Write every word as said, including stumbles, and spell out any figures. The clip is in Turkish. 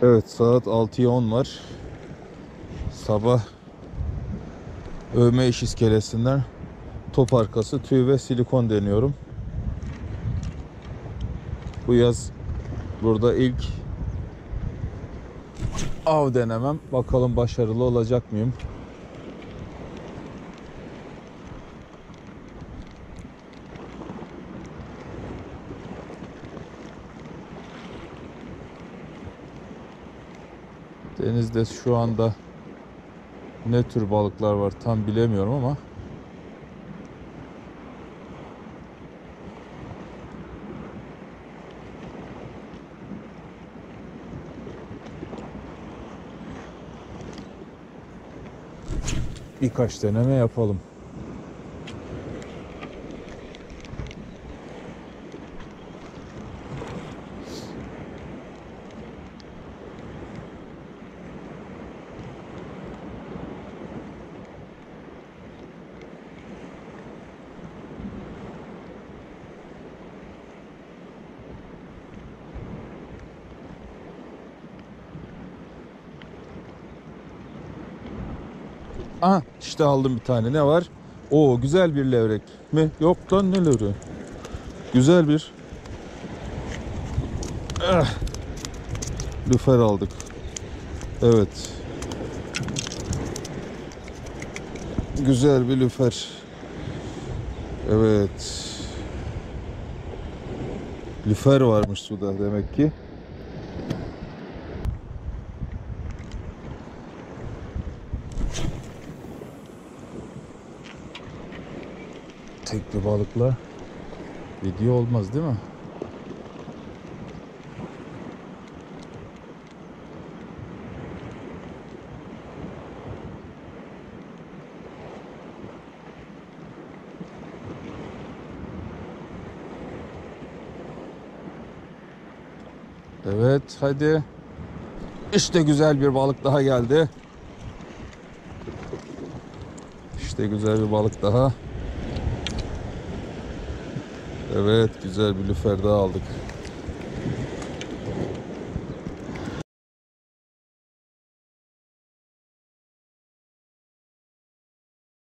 Evet, saat altıya on var. Sabah övme iş iskelesinden top arkası, tüy ve silikon deniyorum. Bu yaz burada ilk av denemem. Bakalım başarılı olacak mıyım? Denizde şu anda ne tür balıklar var tam bilemiyorum ama birkaç deneme yapalım. Aha, işte aldım bir tane. Ne var? Oo, güzel bir levrek mi? Yok lan, ne levreği? Güzel bir ah, lüfer aldık. Evet. Güzel bir lüfer. Evet. Lüfer varmış suda demek ki. Tek bir balıkla video olmaz değil mi? Evet, hadi. İşte güzel bir balık daha geldi. İşte güzel bir balık daha. Evet, güzel bir lüfer daha aldık.